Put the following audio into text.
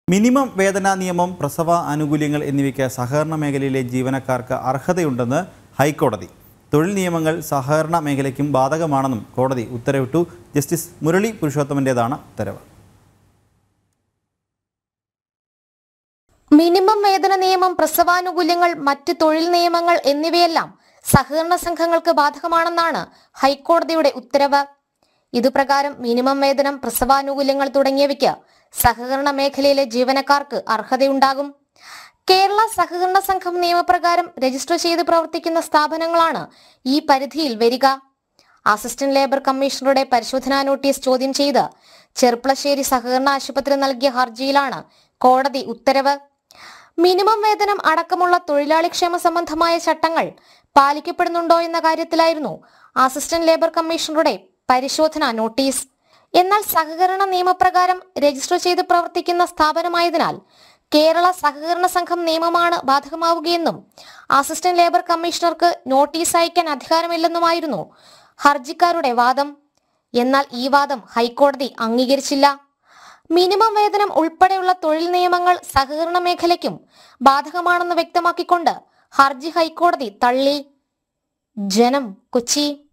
Minimum വേതന നിയമം, പ്രസവ ആനുകൂല്യങ്ങൾ എന്നിവയ്ക്ക് സഹകരണ മേഖലയിലെ ജീവനക്കാർക്ക് അർഹതയുണ്ടെന്ന് ഹൈക്കോടതി. തൊഴിൽ നിയമങ്ങൾ സഹകരണ മേഖലയ്ക്കും ബാധകമാണെന്നും കോടതി ഉത്തരവിട്ടു. ജസ്റ്റിസ് മുരളി പുരുഷോത്തമന്റേതാണ് ഉത്തരവ്. മിനിമം വേതന നിയമം, പ്രസവാനുകൂല്യങ്ങൾ, മറ്റ് തൊഴിൽ നിയമങ്ങൾ എന്നിവയെല്ലാം സഹകരണ സംഘങ്ങൾക്ക് ബാധകമാണെന്നാണ് ഹൈക്കോടതിയുടെ ഉത്തരവ്. ഇതുപ്രകാരം മിനിമം വേതനം, പ്രസവാനുകൂല്യങ്ങൾ തുടങ്ങിയവയ്ക്ക് സഹകരണ മേഖലയിലെ ജീവനക്കാർക്ക് അർഹതയുണ്ടാകും. കേരള സഹകരണ സംഘം നിയമപ്രകാരം രജിസ്റ്റർ ചെയ്ത് പ്രവർത്തിക്കുന്ന സ്ഥാപനങ്ങളാണ് ഈ പരിധിയിൽ വരിക. അസിസ്റ്റന്റ് ലേബർ കമ്മീഷണറുടെ പരിശോധനാ നോട്ടീസ് ചോദ്യം ചെയ്ത് ചെർപ്പളശ്ശേരി സഹകരണ ആശുപത്രി നൽകിയ ഹർജിയിലാണ് കോടതി ഉത്തരവ്. മിനിമം വേതനം അടക്കമുള്ള തൊഴിലാളി ക്ഷേമ സംബന്ധമായ ചട്ടങ്ങൾ പാലിക്കപ്പെടുന്നുണ്ടോ എന്ന കാര്യത്തിലായിരുന്നു അസിസ്റ്റന്റ് ലേബർ കമ്മീഷണറുടെ പരിശോധനാ നോട്ടീസ്. എന്നാൽ സഹകരണ നിയമപ്രകാരം രജിസ്റ്റർ ചെയ്ത് പ്രവർത്തിക്കുന്ന സ്ഥാപനമായതിനാൽ കേരള സഹകരണ സംഘം നിയമമാണ് ബാധകമാവുകയെന്നും അസിസ്റ്റന്റ് ലേബർ കമ്മീഷണർക്ക് നോട്ടീസ് അയക്കാൻ അധികാരമില്ലെന്നുമായിരുന്നു ഹർജിക്കാരുടെ വാദം. എന്നാൽ ഈ വാദം ഹൈക്കോടതി അംഗീകരിച്ചില്ല. മിനിമം വേതനം ഉൾപ്പെടെയുള്ള തൊഴിൽ നിയമങ്ങൾ സഹകരണ മേഖലയ്ക്കും ബാധകമാണെന്ന് വ്യക്തമാക്കിക്കൊണ്ട് ഹർജി ഹൈക്കോടതി തള്ളി. ജനം, കൊച്ചി.